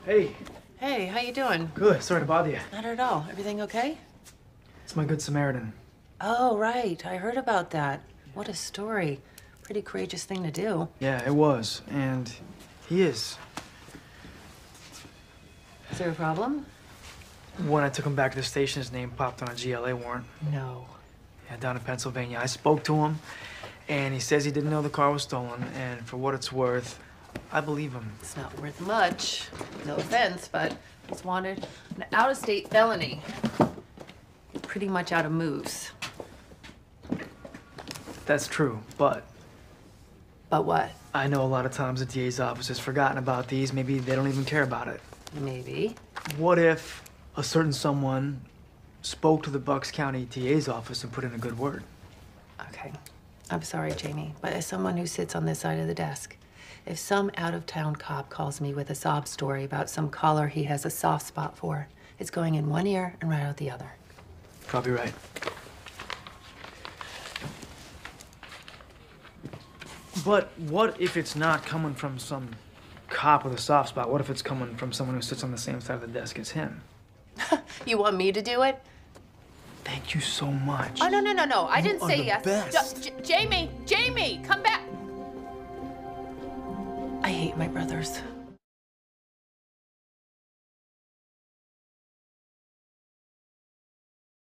Hey. Hey, how you doing? Good. Sorry to bother you. Not at all. Everything okay? It's my Good Samaritan. Oh, right. I heard about that. What a story. Pretty courageous thing to do. Yeah, it was. And he is. Is there a problem? When I took him back to the station, his name popped on a GLA warrant. No. Yeah, down in Pennsylvania. I spoke to him, and he says he didn't know the car was stolen. And for what it's worth, I believe him. It's not worth much. No offense, but he's wanted an out-of-state felony. Pretty much out of moves. That's true, but But what? I know a lot of times the DA's office has forgotten about these. Maybe they don't even care about it. Maybe. What if a certain someone spoke to the Bucks County DA's office and put in a good word? Okay. I'm sorry, Jamie, but as someone who sits on this side of the desk, if some out-of-town cop calls me with a sob story about some caller he has a soft spot for, it's going in one ear and right out the other. Probably right. But what if it's not coming from some cop with a soft spot? What if it's coming from someone who sits on the same side of the desk as him? You want me to do it? Thank you so much. Oh, no. I didn't say the yes. best. Jamie, come back. I hate my brothers.